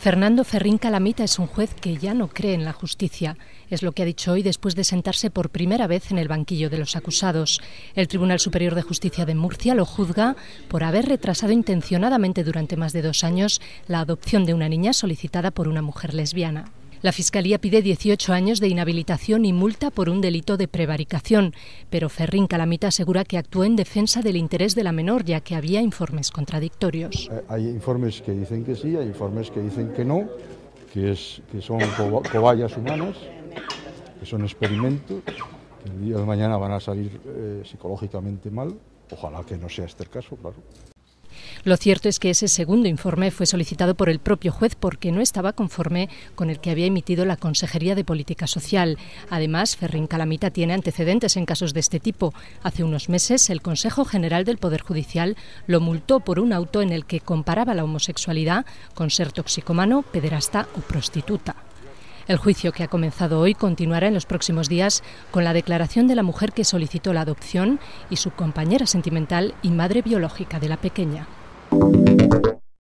Fernando Ferrín Calamita es un juez que ya no cree en la justicia. Es lo que ha dicho hoy después de sentarse por primera vez en el banquillo de los acusados. El Tribunal Superior de Justicia de Murcia lo juzga por haber retrasado intencionadamente durante más de 2 años la adopción de una niña solicitada por una mujer lesbiana. La Fiscalía pide 18 años de inhabilitación y multa por un delito de prevaricación, pero Ferrín Calamita asegura que actuó en defensa del interés de la menor, ya que había informes contradictorios. Hay informes que dicen que sí, hay informes que dicen que no, que son cobayas humanas, que son experimentos, que el día de mañana van a salir psicológicamente mal. Ojalá que no sea este el caso, claro. Lo cierto es que ese segundo informe fue solicitado por el propio juez porque no estaba conforme con el que había emitido la Consejería de Política Social. Además, Ferrín Calamita tiene antecedentes en casos de este tipo. Hace unos meses, el Consejo General del Poder Judicial lo multó por un auto en el que comparaba la homosexualidad con ser toxicómano, pederasta o prostituta. El juicio que ha comenzado hoy continuará en los próximos días con la declaración de la mujer que solicitó la adopción y su compañera sentimental y madre biológica de la pequeña.